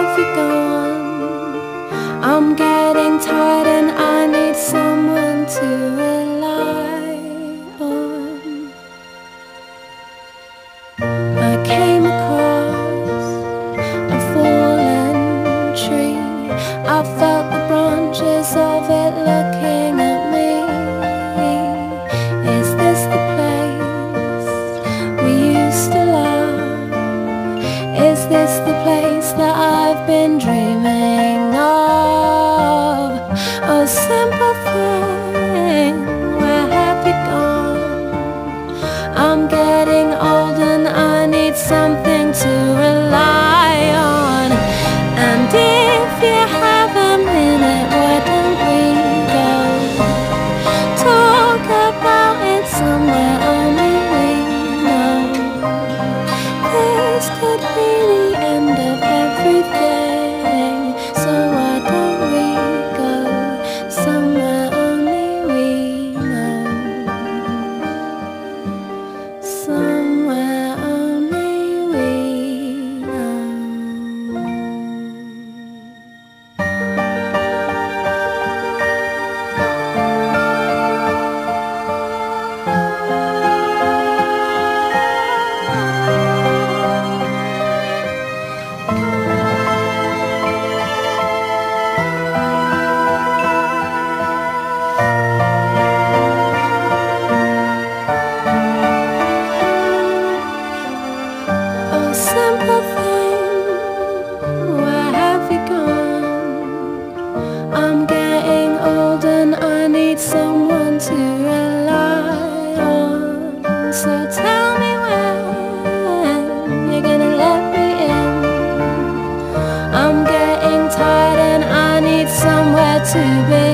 have you gone? I'm getting tired and I need someone to rely on. I came across a fallen tree. I felt the branches of it looking at me. Is this the place we used to love? Is this the place that I've been dreaming of? Oh, simple thing, where have you gone? I'm getting old and I need something to rely on. And if you have a minute, why don't we go talk about it somewhere only we know? This could be the end of everything, so why don't we go somewhere only we know? Somewhere only we know. Oh, simple thing, where have you gone? I'm getting old and I need someone to rely on. So tell me when you're gonna let me in. I'm getting tired and I need somewhere to be.